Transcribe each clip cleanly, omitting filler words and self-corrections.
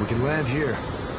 We can land here.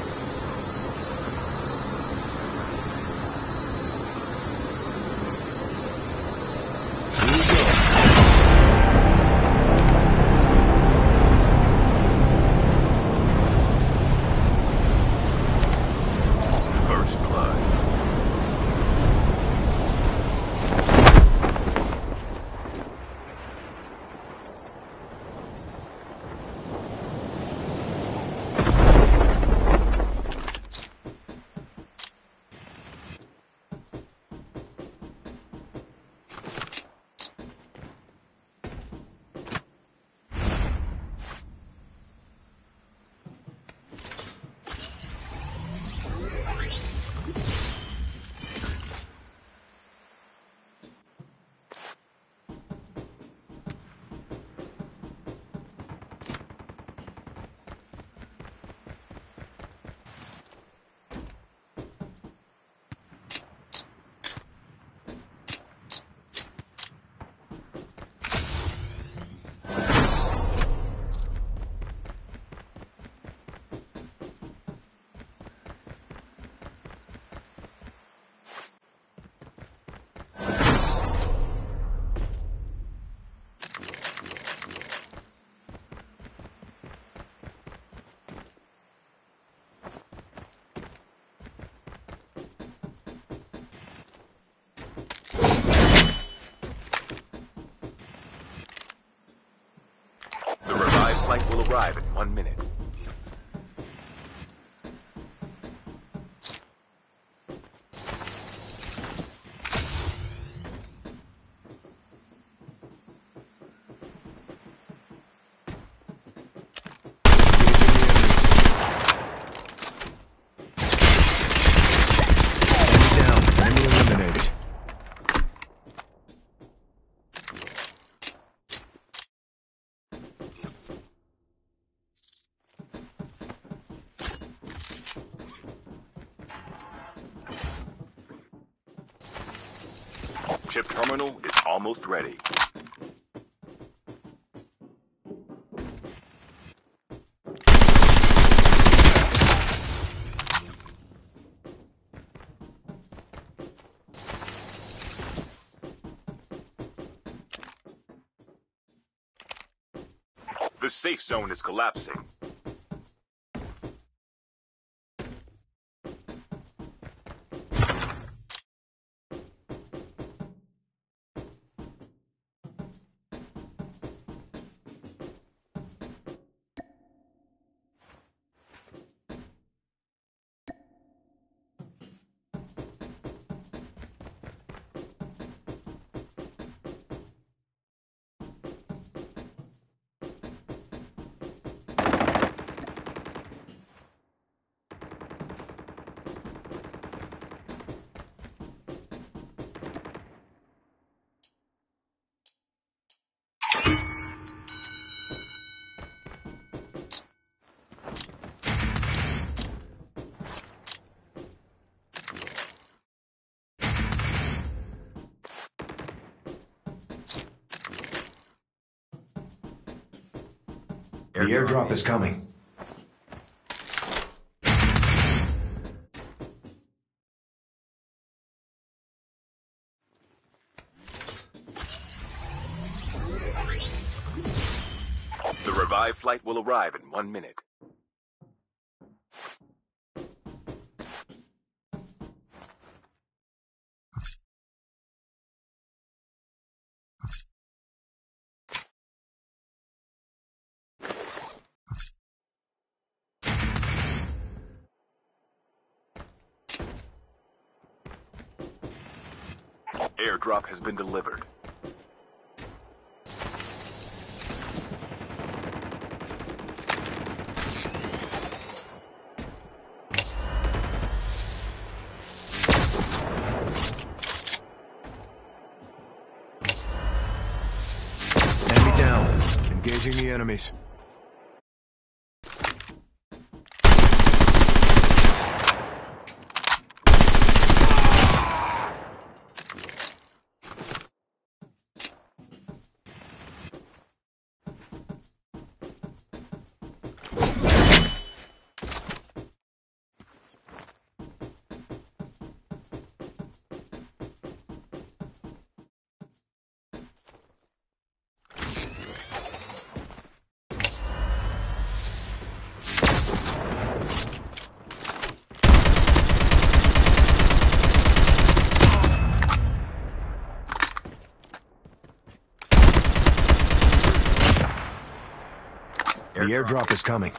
Flight will arrive in 1 minute. Chip terminal is almost ready. The safe zone is collapsing. The airdrop is coming. The revived flight will arrive in 1 minute. Airdrop has been delivered. Enemy down. Engaging the enemies. The airdrop is coming.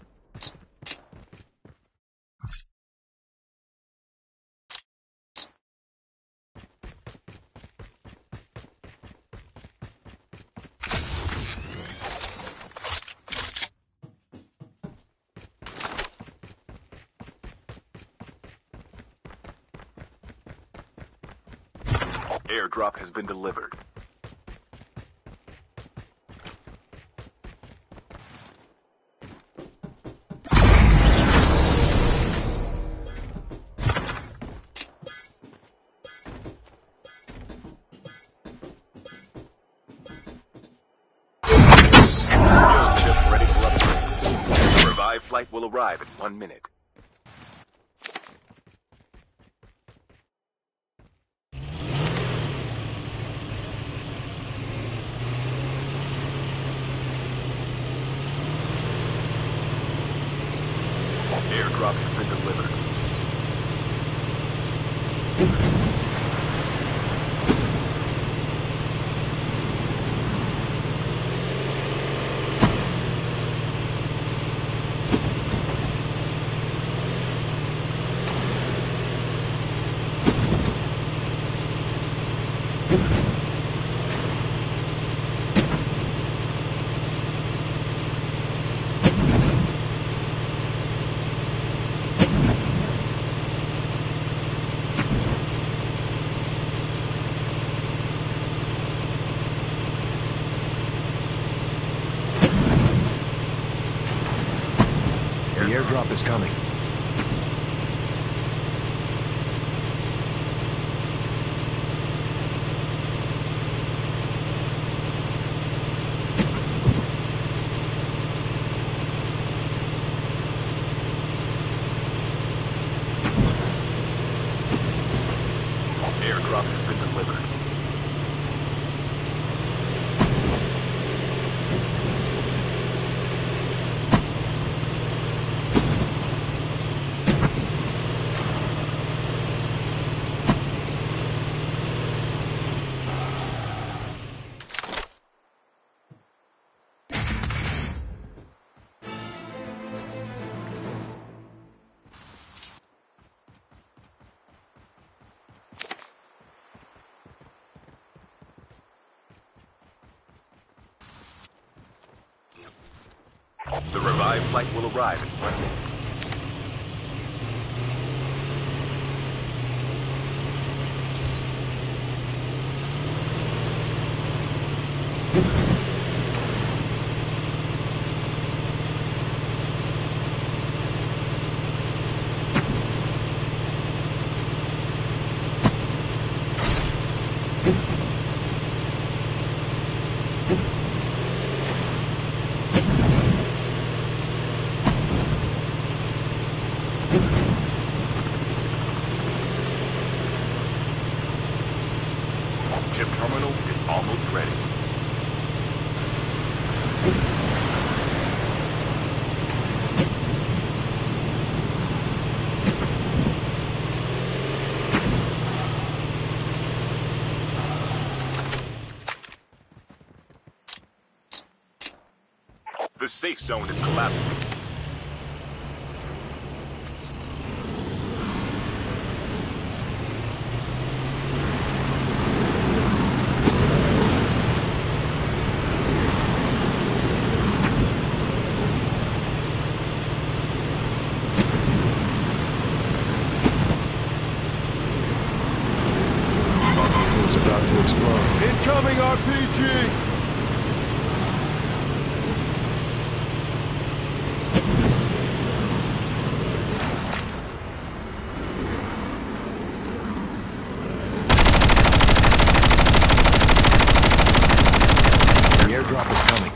Airdrop has been delivered. Ready for upgrade. The revived flight will arrive in 1 minute. Airdrop has been delivered. The airdrop is coming. Airdrop has been delivered. The revived flight will arrive in 1 minute. Chip terminal is almost ready. The safe zone is collapsing. About to explode. Incoming RPG! The airdrop is coming.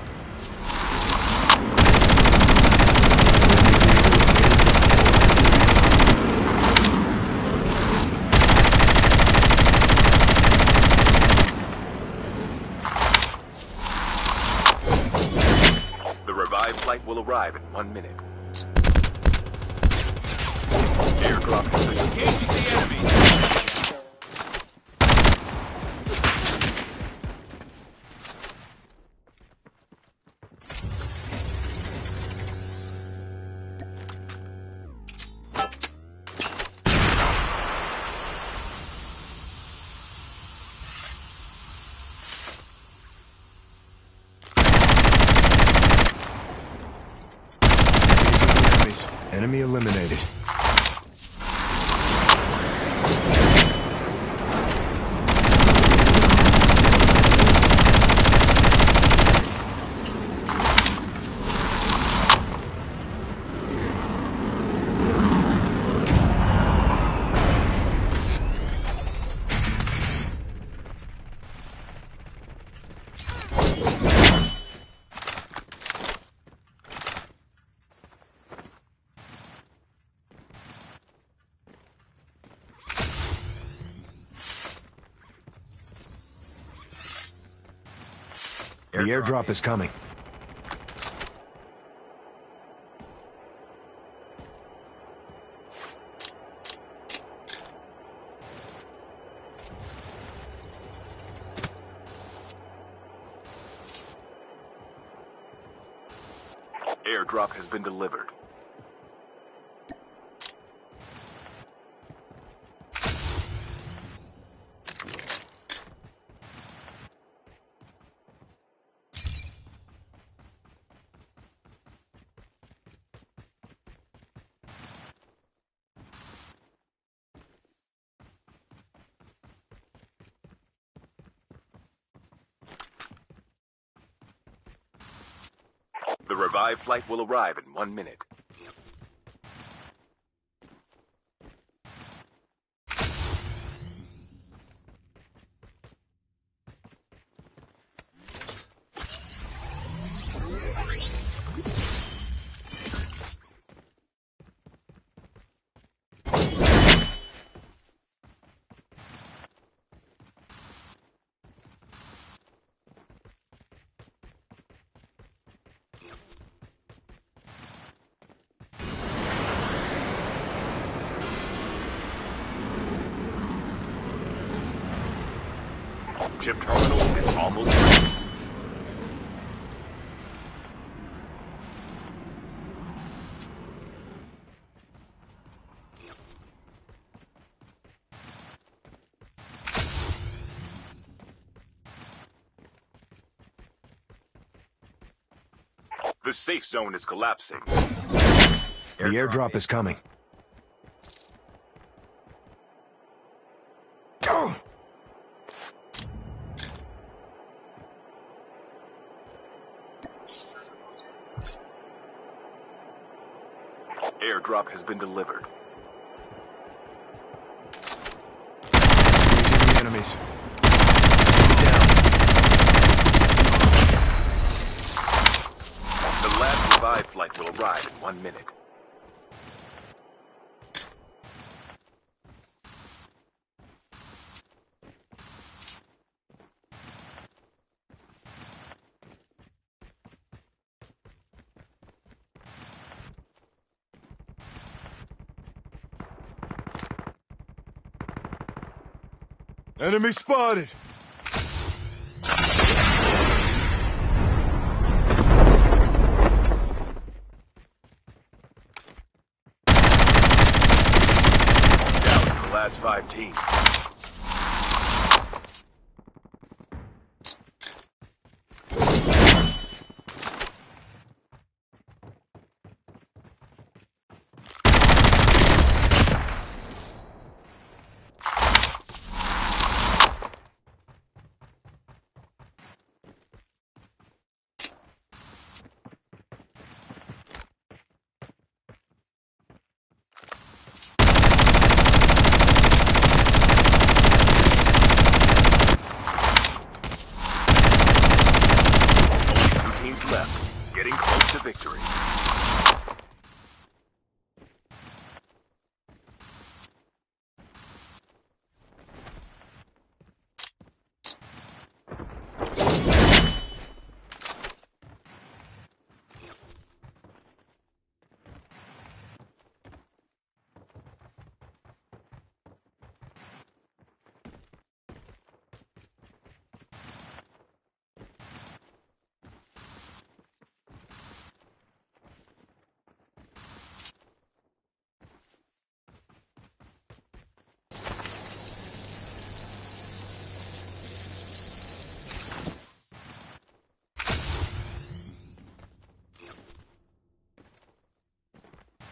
The revived flight will arrive in 1 minute. Airdrop has been engaging the enemy. Enemy eliminated. The airdrop is coming. Airdrop has been delivered. The revived flight will arrive in 1 minute. Chip terminal is almost ready. The safe zone is collapsing. The airdrop is coming. Airdrop has been delivered. Engaging the enemies. Down. The last revived flight will arrive in 1 minute. Enemy spotted! Down to the last 5 teams.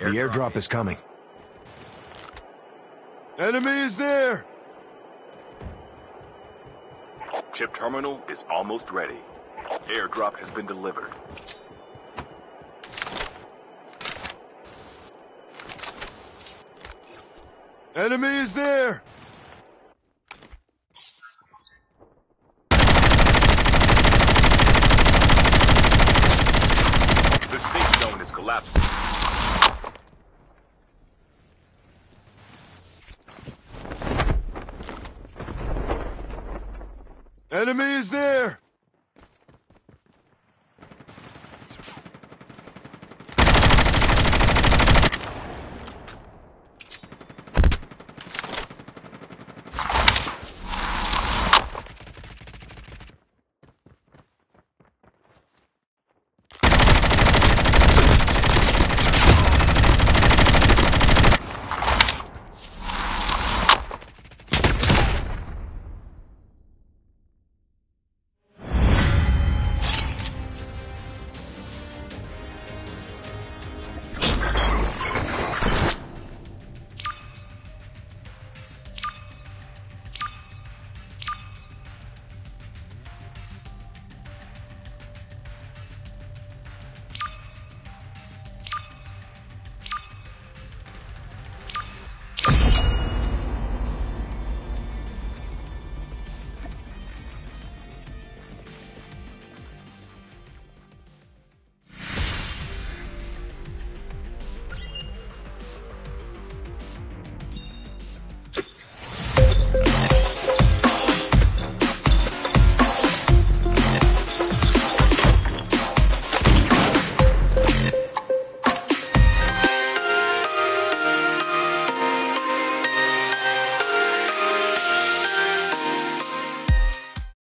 The airdrop is coming. Enemy is there! Chip terminal is almost ready. Airdrop has been delivered. Enemy is there! The safe zone is collapsing. Enemy is there!